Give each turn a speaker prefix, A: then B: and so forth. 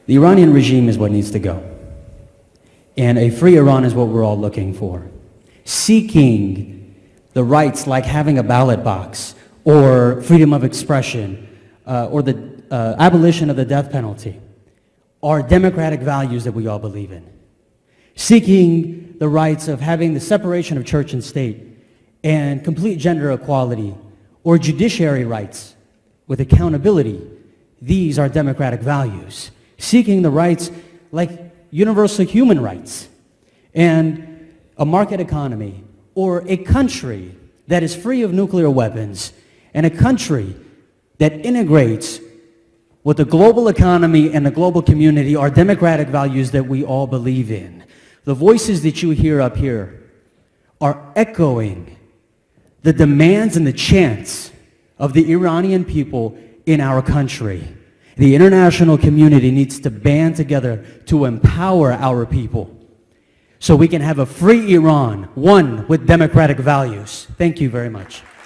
A: The Iranian regime is what needs to go. And a free Iran is what we're all looking for. Seeking the rights like having a ballot box or freedom of expression or the abolition of the death penalty are democratic values that we all believe in. Seeking the rights of having the separation of church and state and complete gender equality or judiciary rights with accountability, these are democratic values. Seeking the rights like universal human rights and a market economy or a country that is free of nuclear weapons and a country that integrates with the global economy and the global community are democratic values that we all believe in. The voices that you hear up here are echoing the demands and the chants of the Iranian people in our country. The international community needs to band together to empower our people so we can have a free Iran, one with democratic values. Thank you very much.